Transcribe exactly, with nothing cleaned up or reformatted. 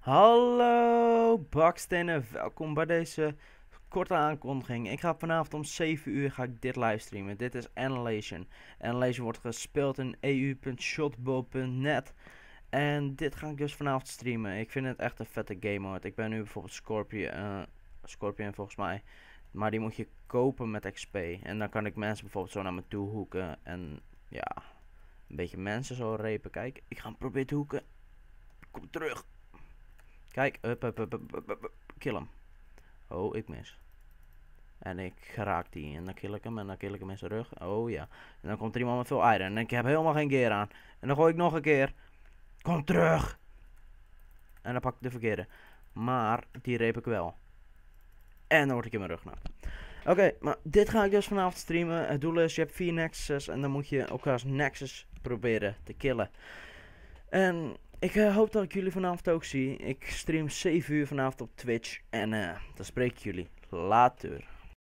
Hallo bakstenen, welkom bij deze korte aankondiging. Ik ga vanavond om zeven uur ga ik dit livestreamen. Dit is Annihilation. Annihilation wordt gespeeld in e u punt shotbow punt net. En dit ga ik dus vanavond streamen. Ik vind het echt een vette game mode. Ik ben nu bijvoorbeeld Scorpion, uh, Scorpion volgens mij. Maar die moet je kopen met X P. En dan kan ik mensen bijvoorbeeld zo naar me toe hoeken. En ja, een beetje mensen zo repen. Kijk, ik ga hem proberen te hoeken. Kom terug. Kijk, up, up, up, up, up, up, kill hem. Oh, ik mis. En ik raak die en dan kill ik hem en dan kill ik hem in zijn rug. Oh ja. En dan komt er iemand met veel iron en ik heb helemaal geen gear aan. En dan gooi ik nog een keer. Kom terug. En dan pak ik de verkeerde. Maar die reep ik wel. En dan word ik in mijn rug nou. Oké, okay, maar dit ga ik dus vanavond streamen. Het doel is, je hebt vier nexuses en dan moet je elkaars nexus proberen te killen. En ik uh, hoop dat ik jullie vanavond ook zie. Ik stream zeven uur vanavond op Twitch. En uh, dan spreek ik jullie later.